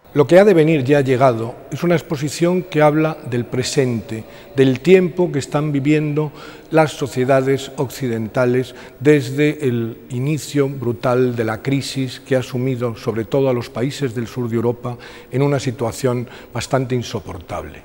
Lo que ha de venir ya ha llegado es una exposición que habla del presente, del tiempo que están viviendo las sociedades occidentales desde el inicio brutal de la crisis que ha sumido sobre todo a los países del sur de Europa en una situación bastante insoportable.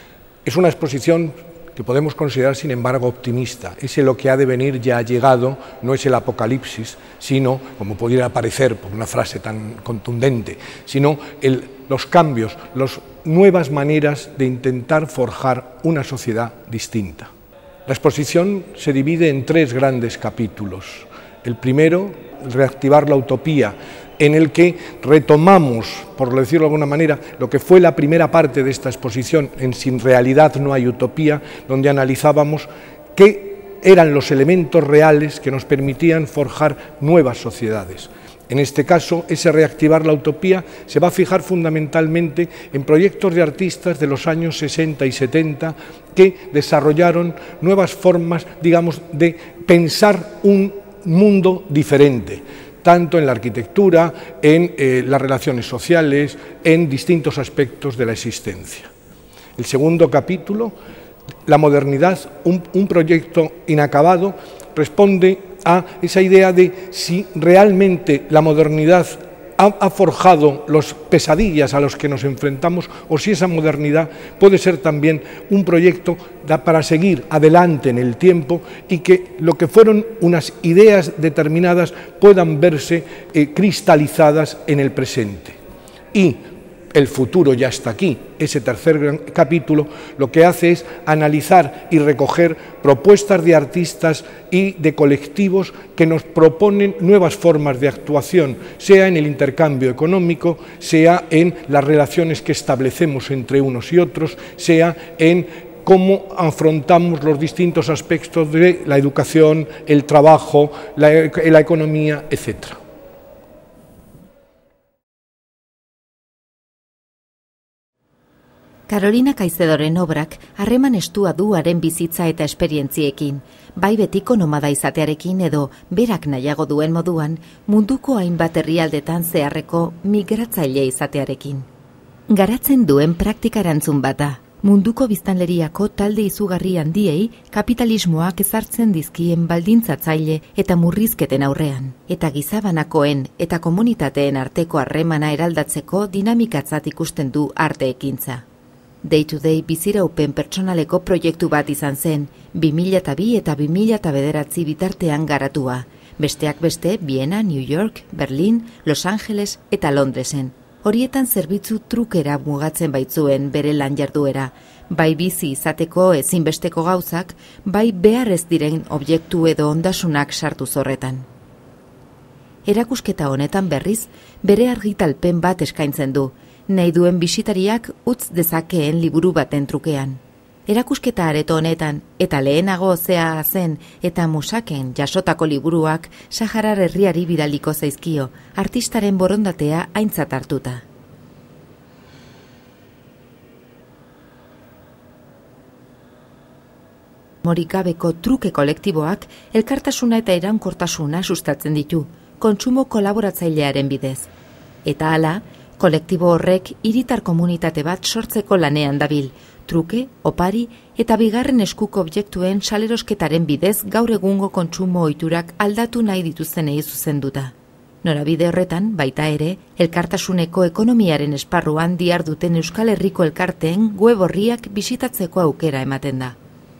Es una exposición que podemos considerar, sin embargo, optimista. Ese lo que ha de venir ya ha llegado, no es el apocalipsis, sino, como pudiera parecer por una frase tan contundente, sino los cambios, las nuevas maneras de intentar forjar una sociedad distinta. La exposición se divide en 3 grandes capítulos. El primero, reactivar la utopía, en el que retomamos, por decirlo de alguna manera, lo que fue la primera parte de esta exposición, en Sin realidad no hay utopía, donde analizábamos qué eran los elementos reales que nos permitían forjar nuevas sociedades. En este caso, ese reactivar la utopía se va a fijar fundamentalmente en proyectos de artistas de los años 60 y 70 que desarrollaron nuevas formas, digamos, de pensar un mundo diferente, tanto en la arquitectura, en las relaciones sociales, en distintos aspectos de la existencia. El segundo capítulo, la modernidad, un proyecto inacabado, responde a esa idea de si realmente la modernidad ha forjado las pesadillas a los que nos enfrentamos o si esa modernidad puede ser también un proyecto para seguir adelante en el tiempo y que lo que fueron unas ideas determinadas puedan verse cristalizadas en el presente. Y el futuro ya está aquí. Ese tercer gran capítulo lo que hace es analizar y recoger propuestas de artistas y de colectivos que nos proponen nuevas formas de actuación, sea en el intercambio económico, sea en las relaciones que establecemos entre unos y otros, sea en cómo afrontamos los distintos aspectos de la educación, el trabajo, la economía, etc. Carolina Caicedoren obrak harreman estua du haren bizitza eta esperientziekin, bai betiko nomada izatearekin edo berak nahiago duen moduan munduko hainbat herrialdetan zeharreko migratzaile izatearekin. Garatzen duen praktika erantzun bat da, munduko biztanleriako talde izugarri handiei kapitalismoak ezartzen dizkien baldintzatzaile eta murrizketen aurrean, eta gizabanakoen eta komunitateen arteko harremana eraldatzeko dinamikatzat ikusten du arte ekintza. Day-to-day biziraupen pertsonaleko proiektu bat izan zen, 2002 eta 2009 bitartean garatua, besteak beste Viena, New York, Berlin, Los Angeles eta Londresen. Horietan zerbitzu trukera mugatzen baitzuen bere lan jarduera, bai bizi izateko ezinbesteko gauzak, bai behar ez diren objektu edo ondasunak sartu zorretan. Erakusketa honetan berriz, bere argitalpen bat eskaintzen du, nahi duen bisitariak utz dezakeen liburu baten trukean. Erakusketa areto honetan, eta lehenago zea zen eta Musaken jasotako liburuak Saharar herriari bidaliko zaizkio, artistaren borondatea aintzat hartuta. Morikabeko truke kolektiboak elkartasuna eta iraunkortasuna sustatzen ditu, kontsumo kolaboratzailearen bidez. Eta hala, kolektibo horrek hiritar komunitate bat sortzeko lanean dabil, truke, opari eta bigarren eskuko objektuen salerosketaren bidez gaur egungo kontsumo ohiturak aldatu nahi dituztenei zuzenduta. Norabide horretan, baita ere, elkartasuneko ekonomiaren esparruan diharduten Euskal Herriko elkarteen web orriak bisitatzeko aukera ematen da.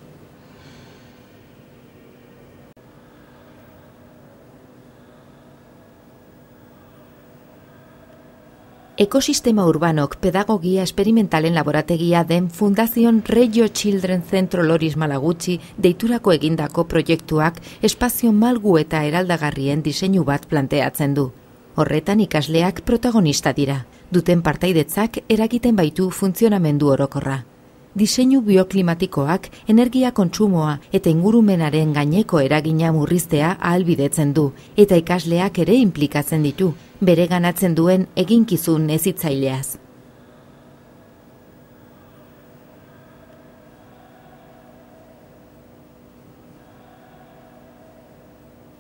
Ekosistema Urbanok pedagogia esperimentalen laborategia den Fundación Reggio Children Centro Loris Malagutxi deiturako egindako proiektuak espazio malgu eta eraldagarrien diseinu bat planteatzen du. Horretan ikasleak protagonista dira, duten partaidetzak eragiten baitu funtzionamendu orokorra. Diseinu bioklimatikoak energia kontsumoa eta ingurumenaren gaineko eragina murriztea ahalbidetzen du, eta ikasleak ere inplikatzen ditu, bere ganatzen duen eginkizun hezitzaileaz.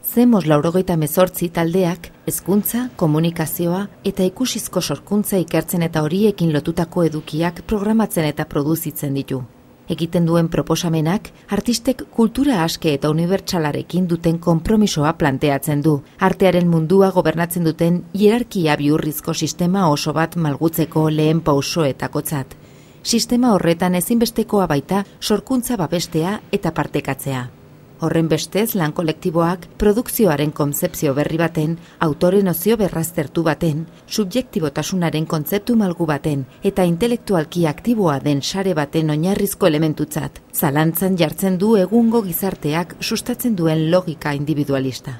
Zemos 98 taldeak, hezkuntza, komunikazioa eta ikusizko sorkuntza ikertzen eta horiekin lotutako edukiak programatzen eta produzitzen ditu. Egiten duen proposamenak, artistek kultura aske eta unibertsalarekin duten konpromisoa planteatzen du, artearen mundua gobernatzen duten hierarkia bihurrizko sistema oso bat malgutzeko lehen pausoetakotzat. Sistema horretan ezinbestekoa baita sorkuntza babestea eta partekatzea. Horren bestez, lan kolektiboak produkzioaren kontzepzio berri baten, autore nozio berraztertu baten, subjektibotasunaren kontzeptu malgu baten eta intelektualki aktiboa den sare baten oinarrizko elementutzat, zalantzan jartzen du egungo gizarteak sustatzen duen logika individualista.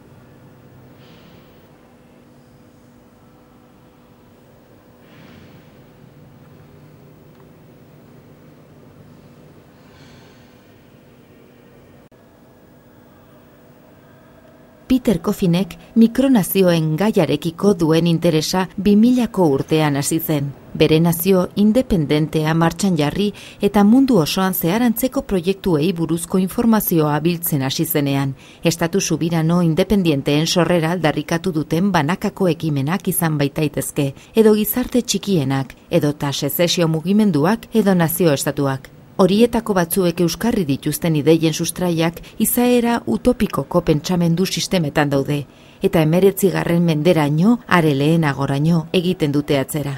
Peter Coffinek mikronazioen gaiarekiko duen interesa 2000ko urtean hasi zen. Bere nazio independentea martxan jarri eta mundu osoan zehar antzeko proiektuei buruzko informazioa biltzen hasi zenean, estatu subirano independienteen sorrera aldarrikatu duten banakako ekimenak izan baitaitezke, edo gizarte txikienak, edota sezesio mugimenduak edo nazio estatuak. Horietako batzuek euskarri dituzten ideien sustraiak izaera utopikoko pentsamendu sistemetan daude, eta 19. menderaino, are lehenagoraino egiten dute atzera.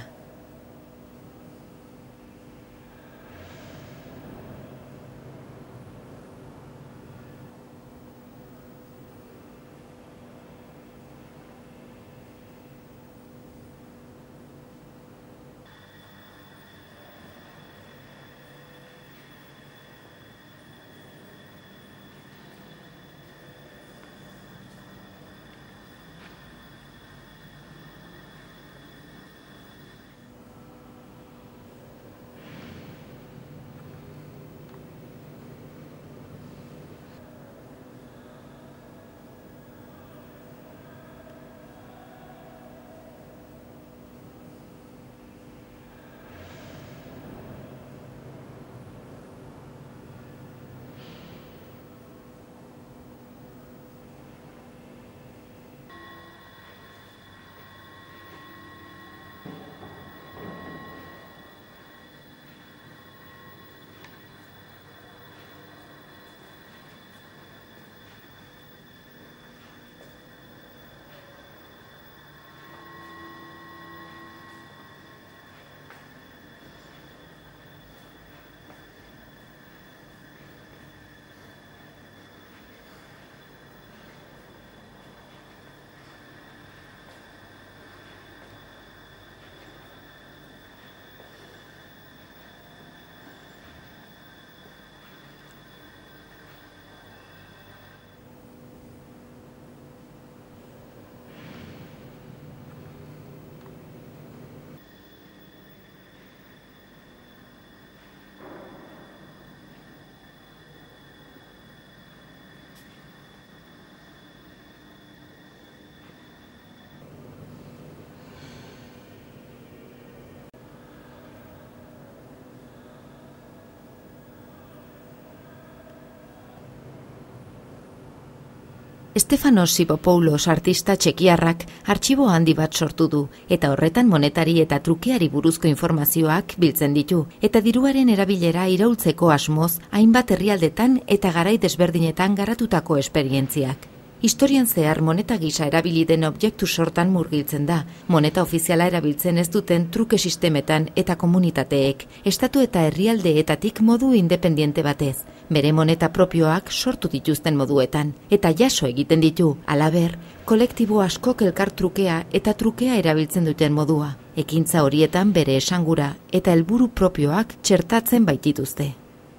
Stefanos Sivopoulos artista txekiarrak artxibo handi bat sortu du, eta horretan monetari eta trukeari buruzko informazioak biltzen ditu, eta diruaren erabilera iraultzeko asmoz hainbat herrialdetan eta garai desberdinetan garatutako esperientziak. Historian zehar moneta gisa erabili den objektu sortan murgiltzen da, moneta ofiziala erabiltzen ez duten truke sistemetan eta komunitateek, estatu eta herrialdeetatik modu independiente batez, bere moneta propioak sortu dituzten moduetan, eta jaso egiten ditu, halaber, kolektibo askok elkar trukea eta trukea erabiltzen duten modua, ekintza horietan bere esangura eta helburu propioak txertatzen baitituzte.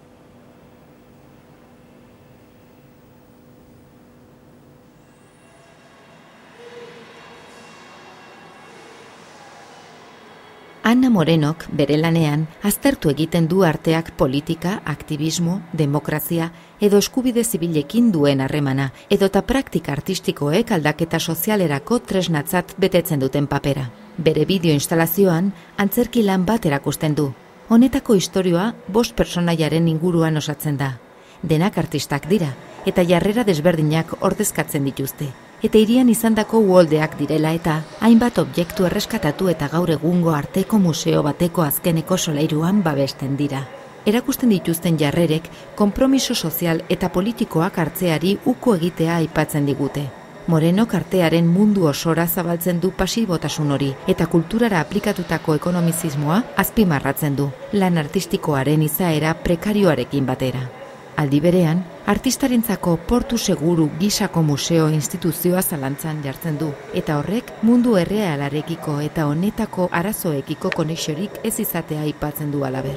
Ana Morenok, bere lanean, aztertu egiten du arteak politika, aktivismo, demokrazia edo eskubide zibilekin duen harremana, edota praktika artistikoek aldaketa sozialerako tresnatzat betetzen duten papera. Bere bideo-instalazioan, antzerki lan bat erakusten du. Honetako istorioa 5 pertsonaiaren inguruan osatzen da. Denak artistak dira, eta jarrera desberdinak ordezkatzen dituzte. Eta hirian izandako uholdeak direla eta hainbat objektu erreskatatu eta gaur egungo arteko museo bateko azkeneko solairuan babesten dira. Erakusten dituzten jarrerek konpromiso sozial eta politikoak hartzeari uko egitea aipatzen digute. Morenok artearen mundu osora zabaltzen du pasibotasun hori eta kulturara aplikatutako ekonomizismoa azpimarratzen du, lan artistikoaren izaera prekarioarekin batera. Aldi berean, artistarentzako portu seguru gisako museo instituzioa zalantzan jartzen du, eta horrek mundu errealarekiko eta honetako arazoekiko konexiorik ez izatea aipatzen du halaber.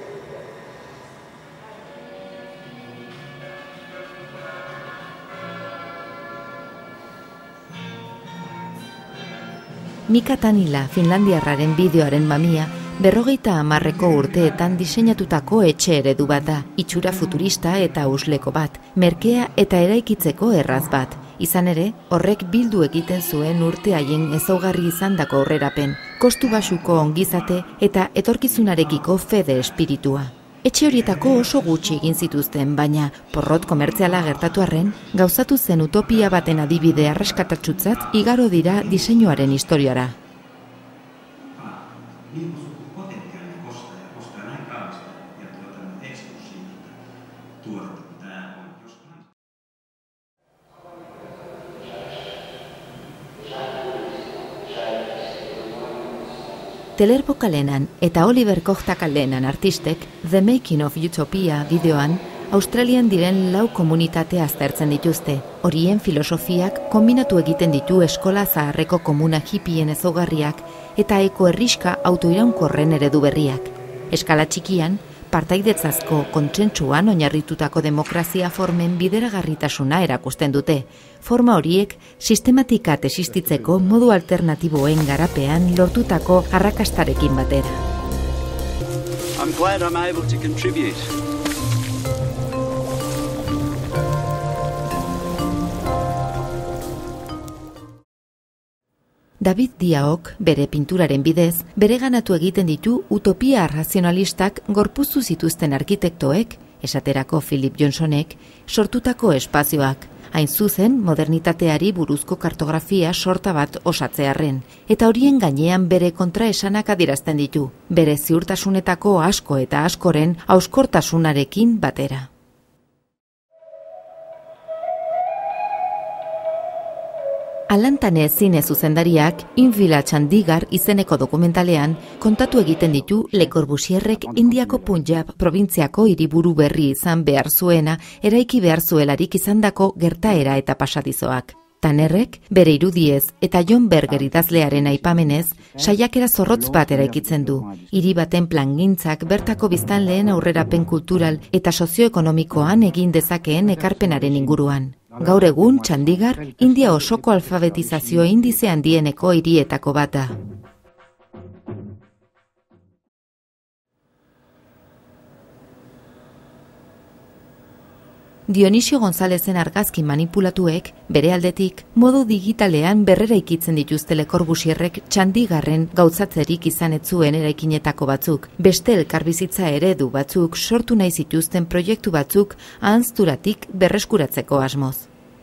Mika Tanila, finlandiarraren bideoaren mamia, 50 urteetan diseinatutako etxe eredu bat da, itxura futurista eta usleko bat, merkea eta eraikitzeko erraz bat. Izan ere, horrek bildu egiten zuen urte haien ezaugarri izandako aurrerapen, kostu baxuko ongizate eta etorkizunarekiko fede espiritua. Etxe horietako oso gutxi egin zituzten, baina porrot komertziala gertatu arren, gauzatu zen utopia baten adibide arraskatatsutzat igaro dira diseinuaren historiara. Tellerbo Kalenan eta Oliver Kohta Kalenan artistek The Making of Utopia bideoan Australian diren 4 komunitate aztertzen dituzte. Horien filosofiak kombinatu egiten ditu eskola zaharreko komuna hippien ezaugarriak eta eko herriska autoiraunkorren eredu berriak. Eskala txikian, partaidetzazko kontsentsuan oinarritutako demokrazia formen bideragarritasuna erakusten dute. Forma horiek sistematika existitzeko modu alternatiboen garapean lortutako arrakastarekin batera. I'm glad I'm able to contribute. David Diaok, bere pinturaren bidez, bereganatu egiten ditu utopia razionalistak gorpuztu zituzten arkitektoek, esaterako Philip Johnsonek, sortutako espazioak, hain zuzen modernitateari buruzko kartografia sorta bat osatzearren, eta horien gainean bere kontraesanak adierazten ditu, bere ziurtasunetako asko eta askoren hauskortasunarekin batera. Alan Tane zine zuzendariak Invilla Chandigarh izeneko dokumentalean kontatu egiten ditu Le Corbusierrek Indiako Punjab probintziako hiriburu berri izan behar zuena eraiki behar zuelarik izandako gertaera eta pasadizoak. Tanerrek, bere irudiez eta John Berger idazlearen aipamenez, saiakera zorrotz bat eraikitzen du. Hiri baten plangintzak bertako biztanleen aurrerapen kultural eta sozioekonomikoan egin dezakeen ekarpenaren inguruan. Gaur egun, Chandigarh, India osoko alfabetizazio indize handieneko hirietako bat da. Dionisio Gonzalezen argazki manipulatuek, bere aldetik, modu digitalean berreraikitzen dituzte Le Corbusierrek Chandigarhen gauzatzerik izan ez zuen eraikinetako batzuk, beste elkarbizitza eredu batzuk sortu nahi zituzten proiektu batzuk ahanzturatik berreskuratzeko asmoz.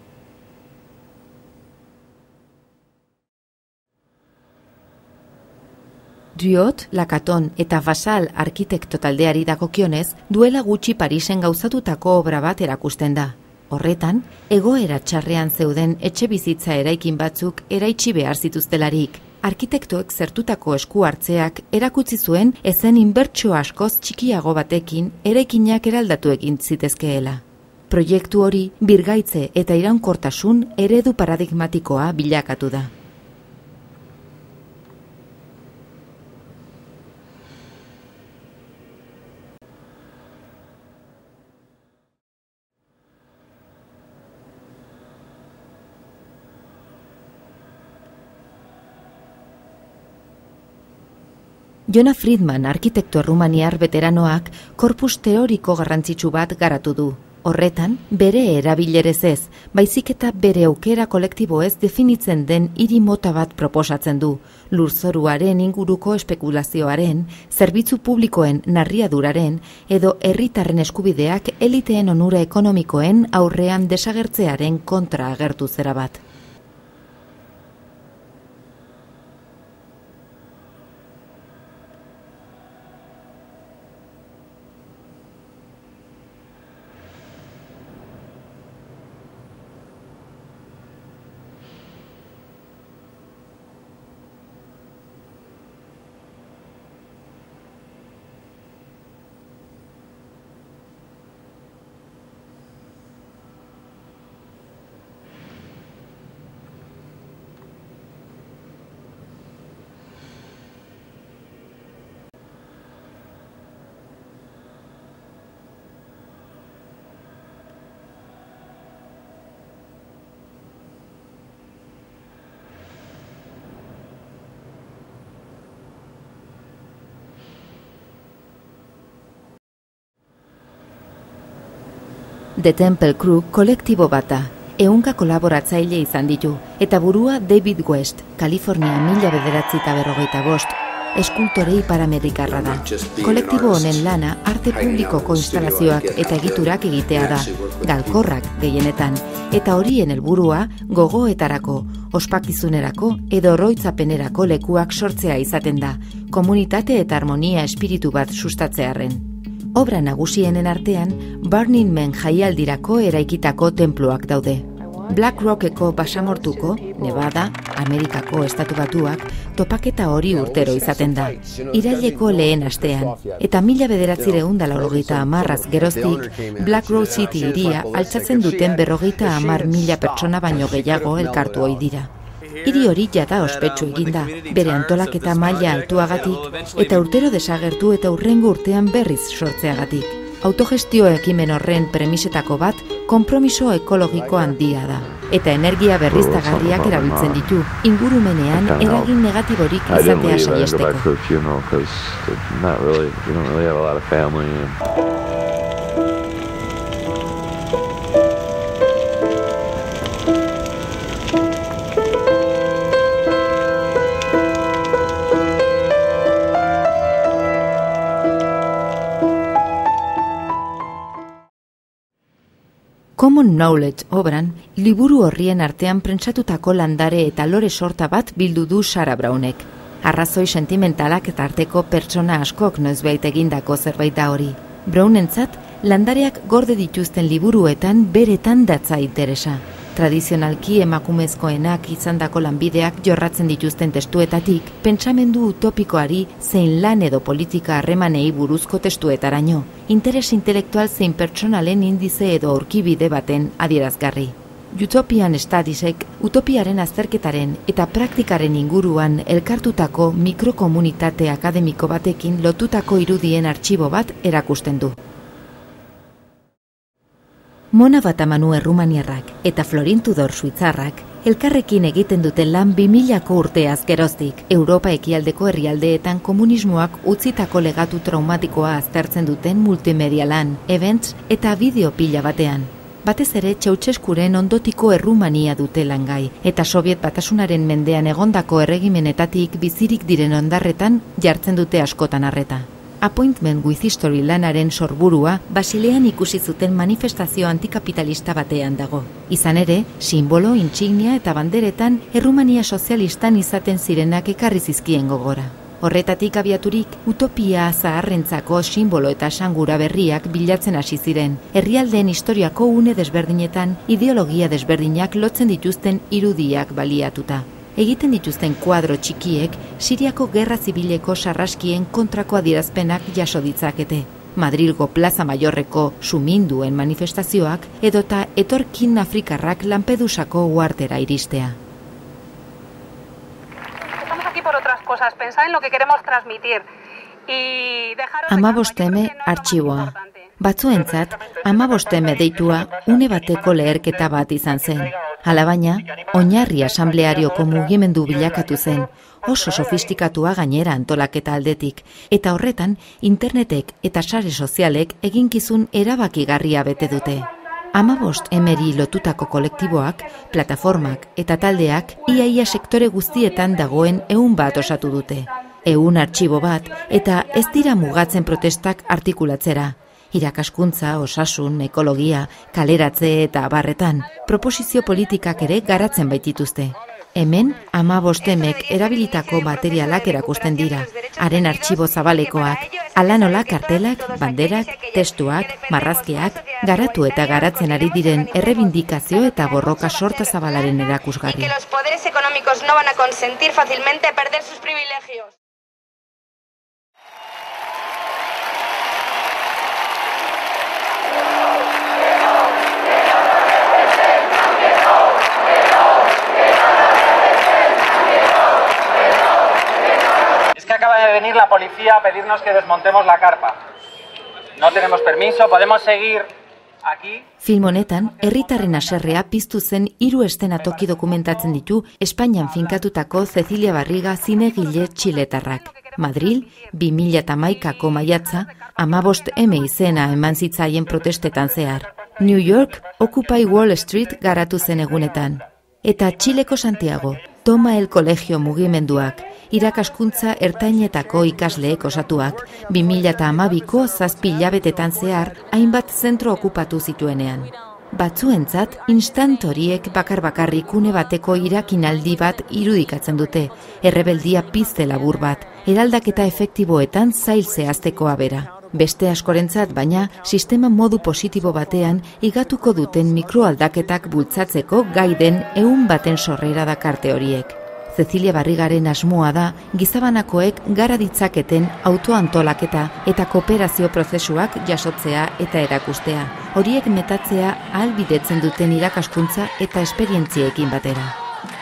Driot, Lacaton eta Vassal arkitekto taldeari dagokionez, duela gutxi Parisen gauzatutako obra bat erakusten da. Horretan, egoera txarrean zeuden etxe bizitza eraikin batzuk eraitsi behar zituztelarik. Arkitektoek zertutako esku hartzeak erakutsi zuen ezen inbertsio askoz txikiago batekin eraikinak eraldatu egin zitezkeela. Proiektu hori birgaitze eta iraunkortasun eredu paradigmatikoa bilakatu da. Jonah Friedman, arkitekto errumaniar veteranoak, korpus teoriko garrantzitsu bat garatu du. Horretan, bere erabilerez ez, baizik eta bere aukera kolektiboez definitzen den hiri mota bat proposatzen du, lurzoruaren inguruko espekulazioaren, zerbitzu publikoen narriaduraren edo herritarren eskubideak eliteen onura ekonomikoen aurrean desagertzearen kontra agertu zera bat. The Temple Crew kolektibo bat da, 100 kolaboratzaile izan ditu, eta burua David West, Kalifornia 1945, eskultore ipar-amerikarra da. Kolektibo honen lana arte publikoko instalazioak eta egiturak egitea da, galkorrak gehienetan, eta horien helburua gogoetarako, ospakizunerako edo oroitzapenerako lekuak sortzea izaten da, komunitate eta harmonia espiritu bat sustatzearren. Obra nagusienen artean, Burning Man jaialdirako eraikitako tenpluak daude. Black Rockeko basamortuko, Nevada, Amerikako estatu batuak, topaketa hori urtero izaten da. Iraileko lehen astean, eta 1990 geroztik, Black Rock City hiria altxatzen duten 50.000 pertsona baino gehiago elkartu ohi dira. Hiri hori jada ospetsu eginda, bere antolaketa maila altuagatik eta urtero desagertu eta hurrengo urtean berriz sortzeagatik. Autogestio ekimen horren premisetako bat konpromiso ekologiko handia da, eta energia berriztagarriak erabiltzen ditu, ingurumenean eragin negatiborik izatea saihesteko. Common Knowledge obran, liburu horrien artean prentsatutako landare eta lore sorta bat bildu du Sarah Brownek. Arrazoi sentimentalak eta arteko pertsona askok noizbait egindako zerbait da hori. Brownentzat, landareak gorde dituzten liburuetan beretan datza interesa. Tradizionalki emakumezkoenak izandako lanbideak jorratzen dituzten testuetatik, pentsamendu utopikoari zein lan edo politika harremanei buruzko testuetaraino, interes intelektual zein pertsonalen indize edo aurkibide baten adierazgarri. Utopian Studiesek utopiaren azterketaren eta praktikaren inguruan elkartutako mikrokomunitate akademiko batekin lotutako irudien artxibo bat erakusten du. Mona Batamanu errumaniarrak eta Florin Tudor suitzarrak elkarrekin egiten duten lan 2000ko urteaz geroztik, Europa ekialdeko herrialdeetan komunismoak utzitako legatu traumatikoa aztertzen duten multimedia lan, events eta bideo pila batean. Batez ere Ceausescuren ondotiko Errumania dute langai, eta Sobiet Batasunaren mendean egondako erregimenetatik bizirik diren ondarretan jartzen dute askotan arreta. Appointment with History lanaren sorburua Basilean ikusi zuten manifestazio antikapitalista batean dago. Izan ere, simbolo, intsignia eta banderetan Errumania sozialistan izaten zirenak ekarri zizkien gogora. Horretatik abiaturik, utopia zaharrentzako simbolo eta esangura berriak bilatzen hasi ziren, herrialdeen historiako une desberdinetan ideologia desberdinak lotzen dituzten irudiak baliatuta. Egiten dituzten kuadro txikiek Siriako gerra zibileko sarraskien kontrako adierazpenak jaso ditzakete. Madrilgo Plaza Mayorreko suminduen manifestazioak edota etorkin afrikarrak Lampedusako uhartera iristea. Estamos aquí por otras cosas, pensar en lo que queremos transmitir. 15 artxiboa. Batzuentzat, 15 deitua une bateko leherketa bat izan zen. Alabaina, oinarri asamblearioko mugimendu bilakatu zen, oso sofistikatua gainera antolaketa aldetik, eta horretan internetek eta sare sozialek eginkizun erabakigarria bete dute. 15 emeri lotutako kolektiboak, plataformak eta taldeak iaia sektore guztietan dagoen 100 bat osatu dute. 100 artxibo bat eta ez dira mugatzen protestak artikulatzera. Irakaskuntza, osasun, ekologia, kaleratze eta abarretan, proposizio politikak ere garatzen baitituzte. Hemen, 15 emek erabilitako materialak erakusten dira, haren artxibo zabalekoak, hala nola kartelak, banderak, testuak, marrazkiak, garatu eta garatzen ari diren errebindikazio eta borroka sorta zabalaren erakusgarri. Los poderes económicos no van a consentir fácilmente perder sus privilegios. Acaba de venir la policía a pedirnos que desmontemos la carpa. No tenemos permiso, podemos seguir aquí. Film honetan, herritarren haserrea piztu zen 3 eszenatoki dokumentatzen ditu Espainian finkatutako Cecilia Barriga zinegile txiletarrak. Madril, 2011ko maiatza, 15M izena eman zitzaien protestetan zehar. New York, Occupy Wall Street garatu zen egunetan. Eta Txileko Santiago, Toma el Colegio mugimenduak, irakaskuntza ertainetako ikasleek osatuak, 2012ko 7 hilabetetan zehar hainbat zentro okupatu zituenean. Batzuentzat, instant horiek bakar-bakarrik une bateko irakinaldi bat irudikatzen dute, errebeldia pizte labur bat, eraldaketa efektiboetan zail zehaztekoa bera. Beste askorentzat baina, sistema modu positibo batean igatuko duten mikroaldaketak bultzatzeko gai den 100 baten sorrera dakarte horiek. Cecilia Barrigaren asmoa da gizabanakoek gara ditzaketen autoantolaketa eta kooperazio prozesuak jasotzea eta erakustea. Horiek metatzea ahalbidetzen duten irakaskuntza eta esperientziekin batera.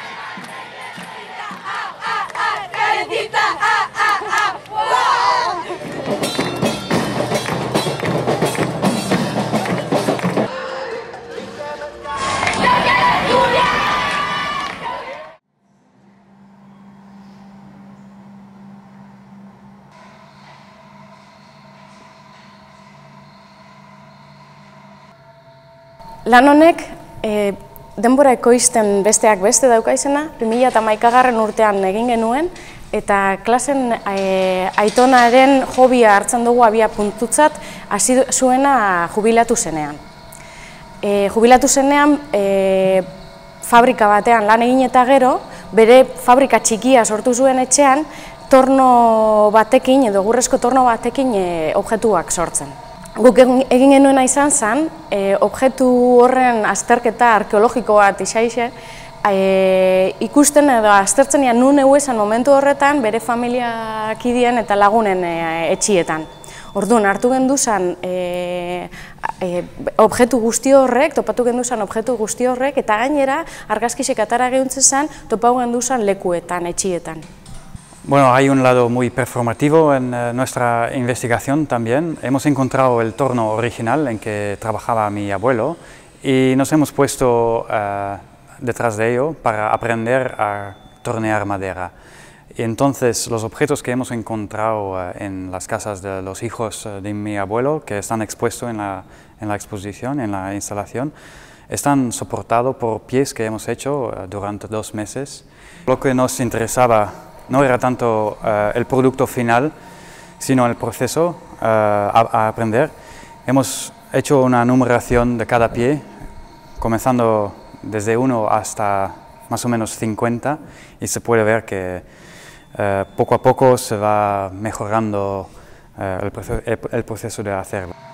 Lan honek denbora ekoizten besteak beste daukaizena, 2011 urtean egin genuen, eta klasen aitonaren hobia hartzen dugu abia puntutzat, hasi zuena jubilatu zenean. Jubilatu zenean fabrika batean lan egin eta gero, bere fabrika txikia sortu zuen etxean, torno batekin edo egurrezko torno batekin objektuak sortzen. Guk egin genuena izan zen, objektu horren azterketa arkeologiko bat izaixe, ikusten edo aztertzen nun esan momentu horretan bere familiakideen eta lagunen etxietan. Orduan, hartu genduzan objektu guzti horrek, topatu genduzan objektu guzti horrek, eta gainera argazkisek atara gehuntzen zen, topatu genduzan lekuetan, etxietan. Bueno, hay un lado muy performativo en nuestra investigación también. Hemos encontrado el torno original en que trabajaba mi abuelo y nos hemos puesto detrás de ello para aprender a tornear madera. Y entonces los objetos que hemos encontrado en las casas de los hijos de mi abuelo, que están expuestos en la exposición, en la instalación, están soportados por pies que hemos hecho durante 2 meses. Lo que nos interesaba no era tanto el producto final, sino el proceso a aprender. Hemos hecho una numeración de cada pie, comenzando desde 1 hasta más o menos 50, y se puede ver que poco a poco se va mejorando el proceso de hacerlo.